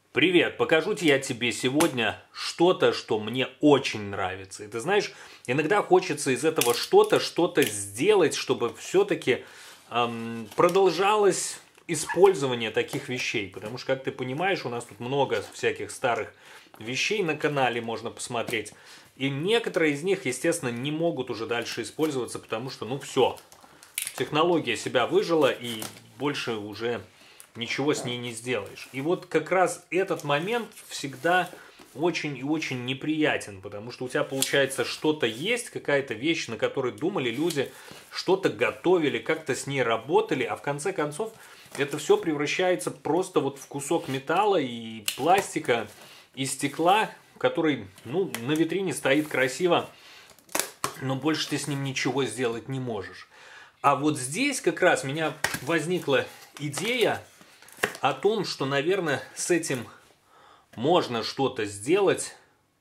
Привет, покажу я тебе сегодня что-то, что мне очень нравится. И ты знаешь, иногда хочется из этого что-то сделать, чтобы все-таки продолжалось использование таких вещей. Потому что, как ты понимаешь, у нас тут много всяких старых вещей на канале можно посмотреть. И некоторые из них, естественно, не могут уже дальше использоваться, потому что, ну все, технология себя выжила и больше уже ничего с ней не сделаешь. И вот как раз этот момент всегда очень и очень неприятен, потому что у тебя получается что-то есть, какая-то вещь, на которой думали люди, что-то готовили, как-то с ней работали, а в конце концов это все превращается просто вот в кусок металла и пластика и стекла, который, ну, на витрине стоит красиво, но больше ты с ним ничего сделать не можешь. А вот здесь как раз у меня возникла идея о том, что, наверное, с этим можно что-то сделать.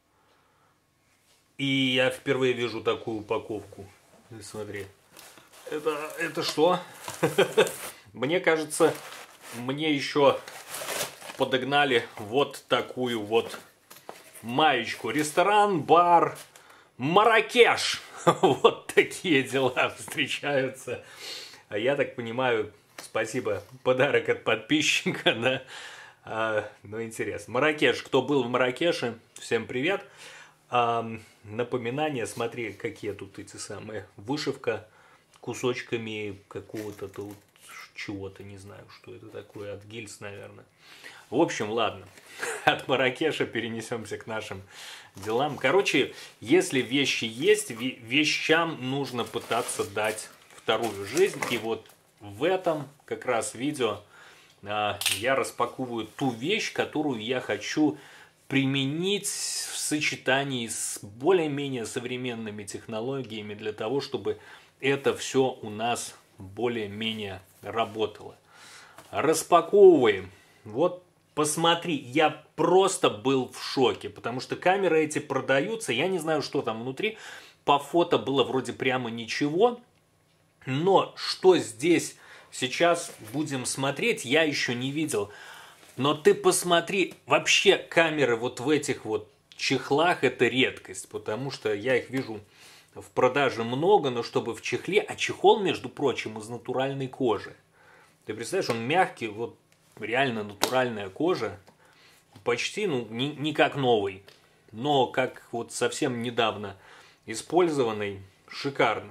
И я впервые вижу такую упаковку. Смотри. Это что? Мне кажется, мне еще подогнали вот такую вот маечку. Ресторан, бар, Марракеш. Вот такие дела встречаются. А я так понимаю, спасибо, подарок от подписчика, да? Ну, интересно. Марракеш. Кто был в Марракеше, всем привет. Напоминание, смотри, какие тут эти самые. Вышивка кусочками какого-то тут чего-то, не знаю, что это такое, от гильз, наверное. В общем, ладно, от Марракеша перенесемся к нашим делам. Короче, если вещи есть, вещам нужно пытаться дать вторую жизнь. И вот в этом как раз видео я распаковываю ту вещь, которую я хочу применить в сочетании с более-менее современными технологиями для того, чтобы это все у нас более-менее работало. Распаковываем. Вот посмотри, я просто был в шоке, потому что камеры эти продаются, я не знаю, что там внутри, по фото было вроде прямо ничего, но что здесь сейчас будем смотреть, я еще не видел. Но ты посмотри, вообще камеры вот в этих вот чехлах это редкость, потому что я их вижу в продаже много, но чтобы в чехле, а чехол, между прочим, из натуральной кожи. Ты представляешь, он мягкий, вот реально натуральная кожа, почти, ну, не как новый, но как вот совсем недавно использованный, шикарно.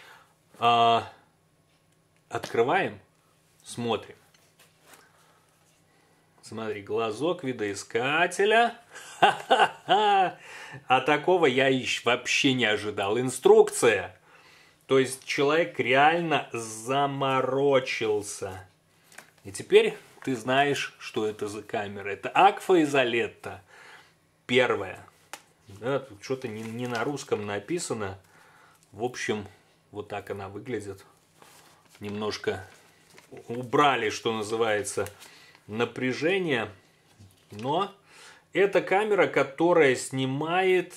Открываем, смотрим. Смотри, глазок видоискателя. Ха-ха-ха! А такого я вообще не ожидал. Инструкция. То есть человек реально заморочился. И теперь ты знаешь, что это за камера. Это Agfa Isoletta. Первая. Да, тут что-то не на русском написано. В общем, вот так она выглядит. Немножко убрали, что называется, напряжение. Но это камера, которая снимает,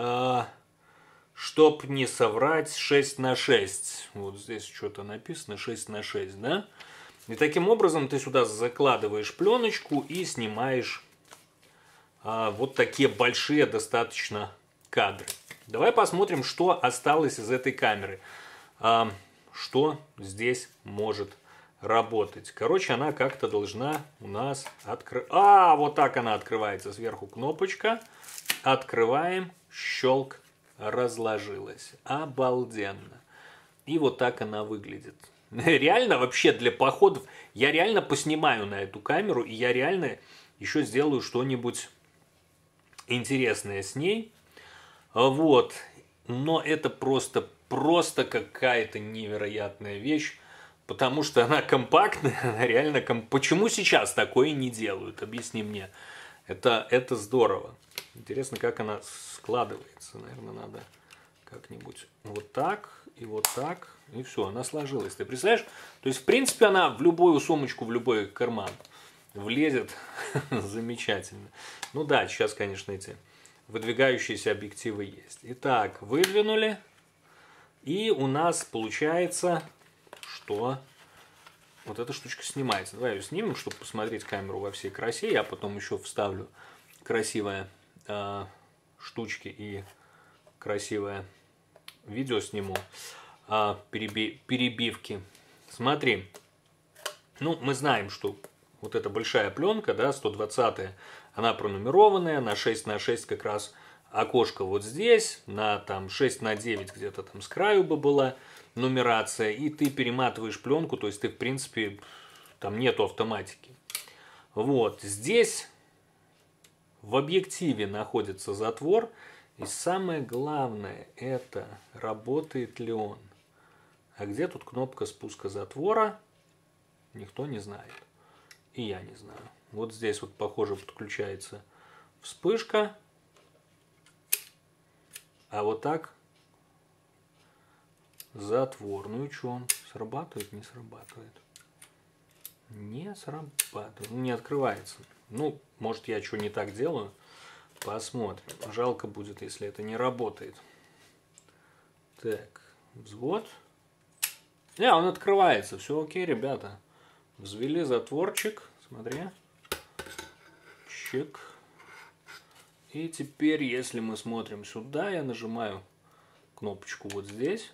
чтоб не соврать, 6:6. Вот здесь что-то написано 6:6, да? И таким образом ты сюда закладываешь пленочку и снимаешь вот такие большие достаточно кадры. Давай посмотрим, что осталось из этой камеры. Что здесь может работать. Короче, она как-то должна у нас открываться. Вот так она открывается. Сверху кнопочка. Открываем. Щелк. Разложилась. Обалденно. И вот так она выглядит. Реально вообще для походов. Я реально поснимаю на эту камеру. И я реально еще сделаю что-нибудь интересное с ней. Вот. Но это просто какая-то невероятная вещь. Потому что она компактная, она реально Почему сейчас такое не делают? Объясни мне. Это здорово. Интересно, как она складывается. Наверное, надо как-нибудь вот так, и все, она сложилась. Ты представляешь? То есть, в принципе, она в любую сумочку, в любой карман влезет замечательно. Ну да, сейчас, конечно, эти выдвигающиеся объективы есть. Итак, выдвинули. И у нас получается, что вот эта штучка снимается. Давай ее снимем, чтобы посмотреть камеру во всей красе. Я потом еще вставлю красивые штучки и красивое видео сниму. Перебивки. Смотри. Ну, мы знаем, что вот эта большая пленка, да, 120-я, она пронумерованная, на 6 на 6 как раз окошко вот здесь, на там 6 на 9 где-то там с краю бы была нумерация, и ты перематываешь пленку, то есть ты в принципе, там нету автоматики. Вот, здесь в объективе находится затвор, и самое главное, это работает ли он. А где тут кнопка спуска затвора, никто не знает. И я не знаю. Вот здесь вот, похоже, подключается вспышка. А вот так затвор. Ну и что, он срабатывает, не срабатывает? Не срабатывает. Не открывается. Ну, может, я что не так делаю. Посмотрим. Жалко будет, если это не работает. Так, взвод. Он открывается. Все окей, ребята. Взвели затворчик. Смотри. Чек. И теперь, если мы смотрим сюда, я нажимаю кнопочку вот здесь.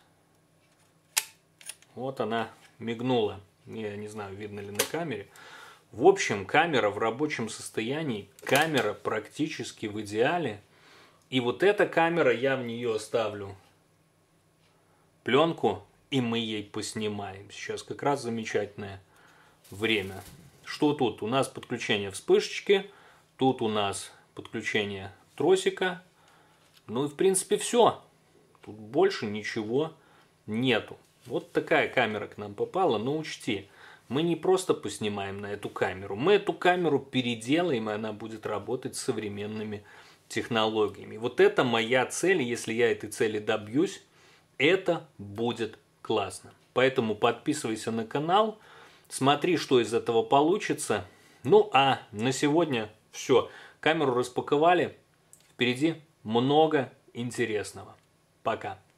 Вот она мигнула. Я не знаю, видно ли на камере. В общем, камера в рабочем состоянии. Камера практически в идеале. И вот эта камера, я в нее ставлю пленку, и мы ей поснимаем. Сейчас как раз замечательное время. Что тут? У нас подключение вспышечки. Тут у нас подключение тросика. Ну и в принципе все. Тут больше ничего нету. Вот такая камера к нам попала. Но учти, мы не просто поснимаем на эту камеру. Мы эту камеру переделаем, и она будет работать с современными технологиями. Вот это моя цель. Если я этой цели добьюсь, это будет классно. Поэтому подписывайся на канал. Смотри, что из этого получится. Ну а на сегодня все. Камеру распаковали. Впереди много интересного. Пока.